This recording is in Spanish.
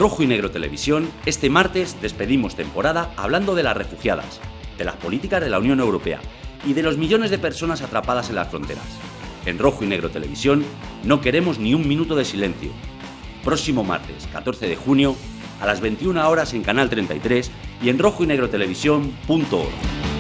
Rojo y Negro Televisión, este martes despedimos temporada hablando de las refugiadas, de las políticas de la Unión Europea y de los millones de personas atrapadas en las fronteras. En Rojo y Negro Televisión no queremos ni un minuto de silencio. Próximo martes, 14 de junio, a las 21 horas en Canal 33 y en rojoynegrotelevisión.org.